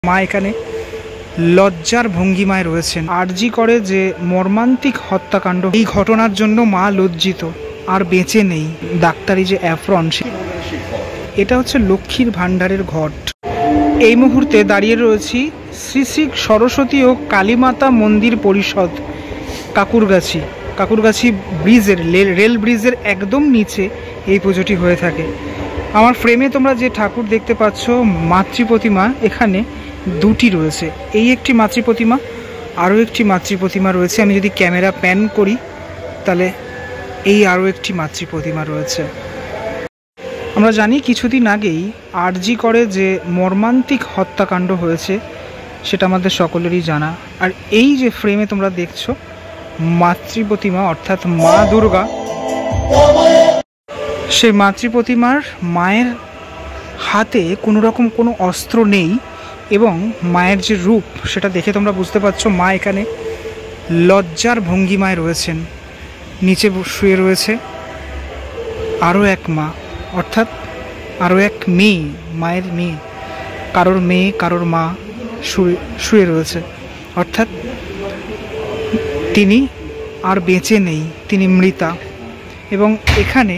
মা এখানে লজ্জার ভঙ্গিমায় রয়েছেন। আরজি করে যে মর্মান্তিক হত্যাকাণ্ড, এই ঘটনার জন্য মা লজ্জিত, আর বেঁচে নেই। ডাক্তারি যে অ্যাফ্রন, এটা হচ্ছে লক্ষ্মীর ভাণ্ডারের ঘট। এই মুহূর্তে দাঁড়িয়ে রয়েছি শ্রী শ্রী সরস্বতী ও কালীমাতা মন্দির পরিষদ, কাকুরগাছি ব্রিজের, রেল ব্রিজের একদম নিচে এই পুজোটি হয়ে থাকে। আমার ফ্রেমে তোমরা যে ঠাকুর দেখতে পাচ্ছ, মাতৃ প্রতিমা এখানে দুটি রয়েছে। এই একটি মাতৃ প্রতিমা, আরও একটি মাতৃ প্রতিমা রয়েছে। আমি যদি ক্যামেরা প্যান করি তাহলে এই আরও একটি মাতৃ প্রতিমা রয়েছে। আমরা জানি কিছুদিন আগেই আরজি করে যে মর্মান্তিক হত্যাকাণ্ড হয়েছে, সেটা আমাদের সকলেরই জানা। আর এই যে ফ্রেমে তোমরা দেখছো মাতৃ প্রতিমা, অর্থাৎ মা দুর্গা, সেই মাতৃ প্রতিমার মায়ের হাতে কোনো রকম কোনো অস্ত্র নেই, এবং মায়ের যে রূপ সেটা দেখে তোমরা বুঝতে পারছো মা এখানে লজ্জার ভঙ্গিমায় রয়েছেন। নিচে শুয়ে রয়েছে আরও এক মা, অর্থাৎ আরও এক মেয়ে, মায়ের মেয়ে, কারোর মা শুয়ে রয়েছে, অর্থাৎ তিনি আর বেঁচে নেই, তিনি মৃতা। এবং এখানে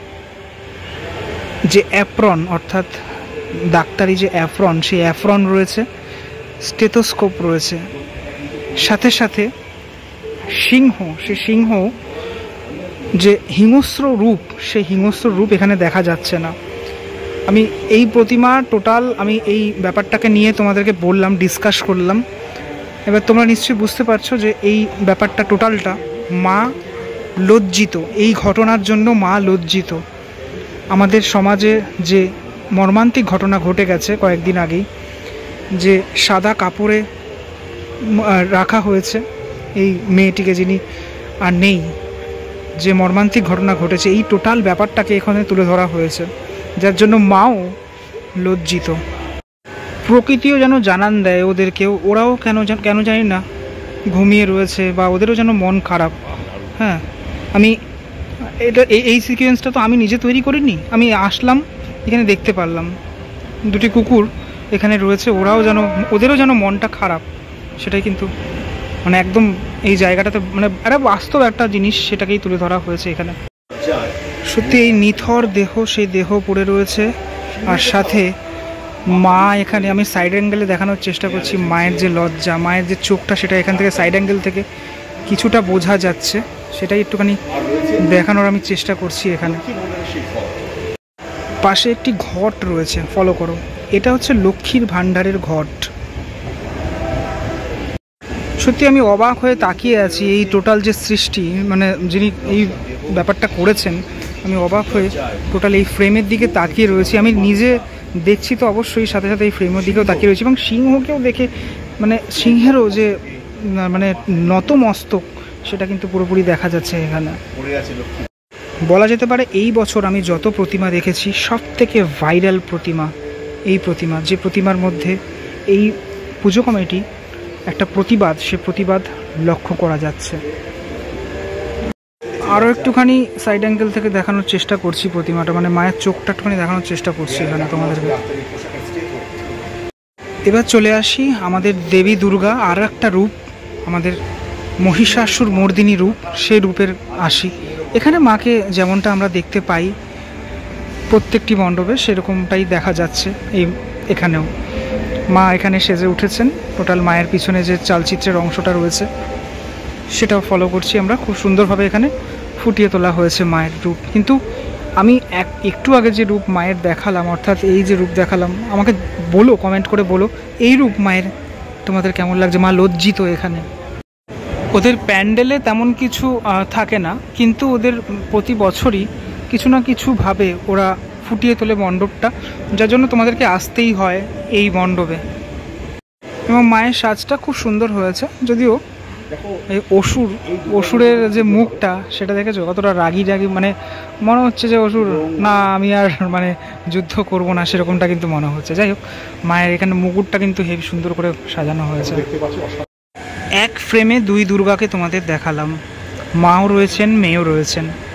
যে অ্যাপ্রন, অর্থাৎ ডাক্তারি যে অ্যাপ্রন, সেই অ্যাপ্রন রয়েছে, স্টেথোস্কোপ রয়েছে, সাথে সাথে সিংহ, সেই সিংহ যে হিংস্র রূপ, সেই হিংস্র রূপ এখানে দেখা যাচ্ছে না। আমি এই প্রতিমা টোটাল, আমি এই ব্যাপারটাকে নিয়ে তোমাদেরকে বললাম, ডিসকাস করলাম। এবার তোমরা নিশ্চয়ই বুঝতে পারছো যে এই ব্যাপারটা টোটালটা মা লজ্জিত, এই ঘটনার জন্য মা লজ্জিত। আমাদের সমাজে যে মর্মান্তিক ঘটনা ঘটে গেছে কয়েকদিন আগেই, যে সাদা কাপড়ে রাখা হয়েছে এই মেয়েটিকে, যিনি আর নেই, যে মর্মান্তিক ঘটনা ঘটেছে, এই টোটাল ব্যাপারটাকে এখানে তুলে ধরা হয়েছে, যার জন্য মাও লজ্জিত। প্রকৃতিও যেন জানান দেয় ওদেরকেও, ওরাও কেন জানি না ঘুমিয়ে রয়েছে, বা ওদেরও যেন মন খারাপ। হ্যাঁ, আমি এই সিকোয়েন্সটা তো আমি নিজে তৈরি করিনি, আমি আসলাম এখানে দেখতে পারলাম দুটি কুকুর এখানে রয়েছে, ওদেরও যেন মনটা খারাপ, সেটাই কিন্তু মানে একদম এই জায়গাটাতে মানে একটা বাস্তব একটা জিনিস, সেটাকেই তুলে ধরা হয়েছে এখানে। সত্যি এই নিথর দেহ, সেই দেহ পড়ে রয়েছে, আর সাথে মা এখানে, আমি সাইড অ্যাঙ্গেলে দেখানোর চেষ্টা করছি মায়ের যে লজ্জা, মায়ের যে চোখটা, সেটা এখান থেকে সাইড অ্যাঙ্গেল থেকে কিছুটা বোঝা যাচ্ছে, সেটাই একটুখানি দেখানোর আমি চেষ্টা করছি। এখানে পাশে একটি ঘট রয়েছে, ফলো করো, এটা হচ্ছে লক্ষ্মীর ভাণ্ডারের ঘট। সত্যি আমি অবাক হয়ে তাকিয়ে আছি এই টোটাল যে সৃষ্টি, মানে যিনি এই ব্যাপারটা করেছেন, আমি অবাক হয়ে টোটাল এই ফ্রেমের দিকে তাকিয়ে রয়েছি। আমি নিজে দেখছি তো অবশ্যই, সাথে সাথে এই ফ্রেমের দিকেও তাকিয়ে রয়েছি, এবং সিংহকেও দেখে, মানে সিংহেরও যে মানে নতমস্তক, সেটা কিন্তু পুরোপুরি দেখা যাচ্ছে এখানে। বলা যেতে পারে এই বছর আমি যত প্রতিমা দেখেছি সব থেকে ভাইরাল প্রতিমা এই প্রতিমা, যে প্রতিমার মধ্যে এই পুজো কমিটি একটা প্রতিবাদ, সে প্রতিবাদ লক্ষ্য করা যাচ্ছে। আরও একটুখানি সাইড অ্যাঙ্গেল থেকে দেখানোর চেষ্টা করছি প্রতিমাটা, মানে মায়ের চোখটা একটুখানি দেখানোর চেষ্টা করছি এখানে তোমাদেরকে। এবার চলে আসি আমাদের দেবী দুর্গা আর একটা রূপ, আমাদের মহিষাসুর মর্দিনী রূপ, সেই রূপের আসি। এখানে মাকে যেমনটা আমরা দেখতে পাই প্রত্যেকটি মণ্ডপে, সেরকমটাই দেখা যাচ্ছে এখানেও। মা এখানে সেজে উঠেছেন, টোটাল মায়ের পিছনে যে চালচিত্রের অংশটা রয়েছে সেটাও ফলো করছি আমরা। খুব সুন্দরভাবে এখানে ফুটিয়ে তোলা হয়েছে মায়ের রূপ। কিন্তু আমি একটু আগে যে রূপ মায়ের দেখালাম, অর্থাৎ এই যে রূপ দেখালাম, আমাকে বলো, কমেন্ট করে বলো এই রূপ মায়ের তোমাদের কেমন লাগছে। মা লজ্জিত এখানে। ওদের প্যান্ডেলে তেমন কিছু থাকে না, কিন্তু ওদের প্রতি বছরই কিছু না কিছুভাবে ওরা ফুটিয়ে তোলে মণ্ডপটা, যার জন্য তোমাদেরকে আসতেই হয় এই মণ্ডপে। এবং মায়ের সাজটা খুব সুন্দর হয়েছে, যদিও এই অসুরের যে মুখটা, সেটা দেখেছো কতটা রাগি, মানে মনে হচ্ছে যে অসুর না, আমি আর মানে যুদ্ধ করব না, সেরকমটা কিন্তু মনে হচ্ছে। যাই হোক, মায়ের এখানে মুকুটটা কিন্তু হেবি সুন্দর করে সাজানো হয়েছে। এক ফ্রেমে দুই দুর্গাকে তোমাদের দেখালাম, মাও রয়েছেন, মেয়েও রয়েছেন।